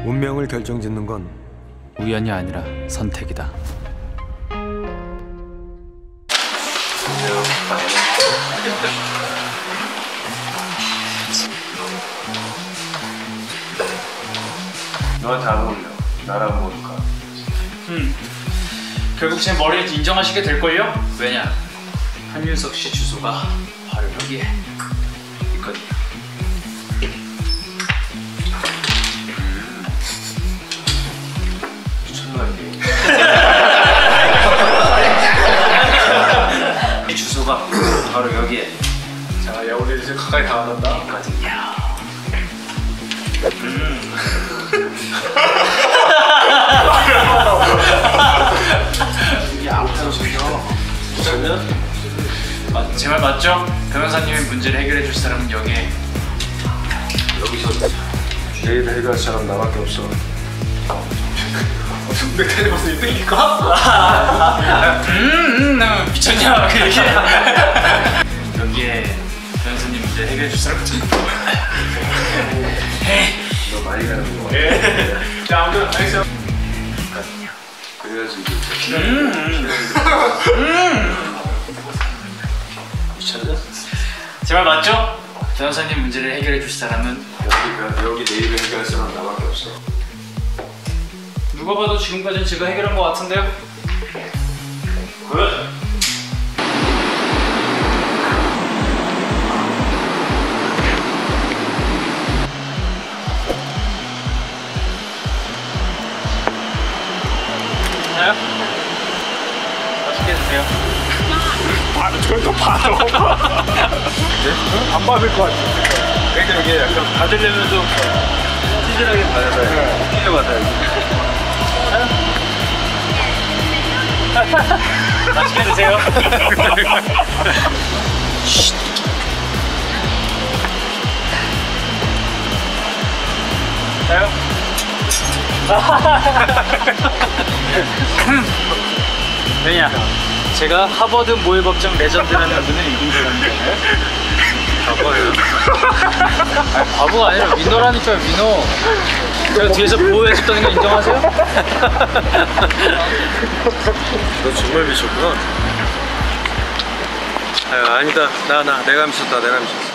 운명을 결정짓는 건 우연이 아니라 선택이다. 너한테 안 어울려. 나랑 모를까? 결국 제 머리에 인정하시게 될걸요? 왜냐? 한윤석 씨 주소가 바로 여기에 있거든요. 천만이. 이 주소가 바로 여기에. 자, 야, 우리 이제 가까이 다가간다. 있거든요. 이게 아무데나 숨겨. 그러면 제 말 맞죠? 변호사님의 문제를 해결해 줄 사람은 여기에. 여기서 내일 해결할 사람 나밖에 없어. 내 텔레버스 1등일까? 미쳤냐? 그 얘기. 여기에 변호사님 문제 해결해 줄 사람. 너 많이 가는 거 같아. 자, 아무튼 알겠어요. 그래야지 이제. 미쳤냐? 제 말 맞죠? 변호사님 문제를 해결해 줄 사람은 여기 내일 해결할 사람 나밖에 없어. 누가 봐도 지금까지는 제가 해결한 것 같은데요? 그래. 하나요? 맛있게 드세요. 저걸 또 봐요. 안 받을 것 같아. 그러니까 이게 약간 받으려면 좀 찌질하게 받아야 돼. 찌질 받아야지. 맛있게 드세요. 자요? 왜냐? 제가 하버드 모의법정 레전드라는 분을 이긴 사람인데. 바보예요. 아니, 바보가 아니라 위너라니까요, 위너. 제가 뒤에서 보호해줬다는 거 인정하세요? 너 정말 미쳤구나. 아니다. 내가 미쳤다. 내가 미쳤어.